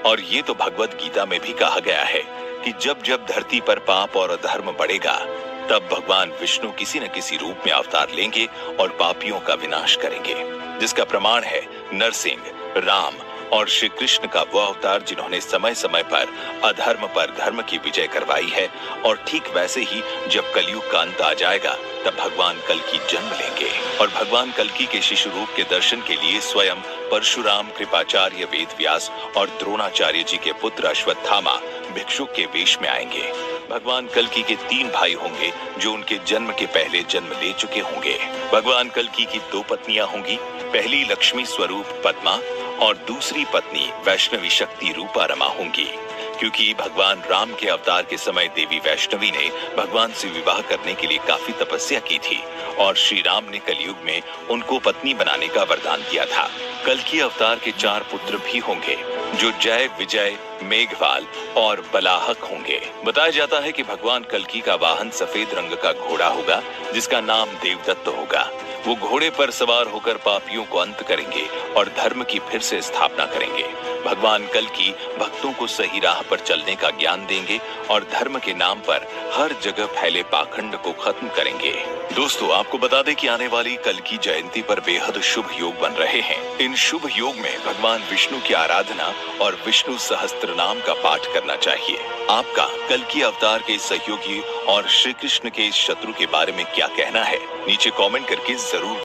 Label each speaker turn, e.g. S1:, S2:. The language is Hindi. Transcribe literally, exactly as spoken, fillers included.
S1: और ये तो भगवत गीता में भी कहा गया है कि जब जब धरती पर पाप और अधर्म बढ़ेगा तब भगवान विष्णु किसी न किसी रूप में अवतार लेंगे और पापियों का विनाश करेंगे, जिसका प्रमाण है नरसिंह, राम और श्री कृष्ण का वो अवतार जिन्होंने समय समय पर अधर्म पर धर्म की विजय करवाई है। और ठीक वैसे ही जब कलयुग का अंत आ जाएगा तब भगवान कल्कि जन्म लेंगे और भगवान कल्कि के शिशु रूप के दर्शन के लिए स्वयं परशुराम, कृपाचार्य, वेदव्यास और द्रोणाचार्य जी के पुत्र अश्वत्थामा भिक्षुक के वेश में आएंगे। भगवान कल्कि के तीन भाई होंगे जो उनके जन्म के पहले जन्म ले चुके होंगे। भगवान कल्कि की दो पत्नियां होंगी, पहली लक्ष्मी स्वरूप पद्मा और दूसरी पत्नी वैष्णवी शक्ति रूपा रमा होंगी। क्योंकि भगवान राम के अवतार के समय देवी वैष्णवी ने भगवान से विवाह करने के लिए काफी तपस्या की थी और श्री राम ने कलयुग में उनको पत्नी बनाने का वरदान दिया था। कल्कि अवतार के चार पुत्र भी होंगे जो जय, विजय, मेघवाल और बलाहक होंगे। बताया जाता है कि भगवान कल्कि का वाहन सफेद रंग का घोड़ा होगा जिसका नाम देवदत्त होगा। वो घोड़े पर सवार होकर पापियों को अंत करेंगे और धर्म की फिर से स्थापना करेंगे। भगवान कल्कि भक्तों को सही राह पर चलने का ज्ञान देंगे और धर्म के नाम पर हर जगह फैले पाखंड को खत्म करेंगे। दोस्तों, आपको बता दें कि आने वाली कल्कि जयंती पर बेहद शुभ योग बन रहे हैं। इन शुभ योग में भगवान विष्णु की आराधना और विष्णु सहस्त्र नाम का पाठ करना चाहिए। आपका कल्कि अवतार के सहयोगी और श्री कृष्ण के शत्रु के बारे में क्या कहना है, नीचे कमेंट करके जरूर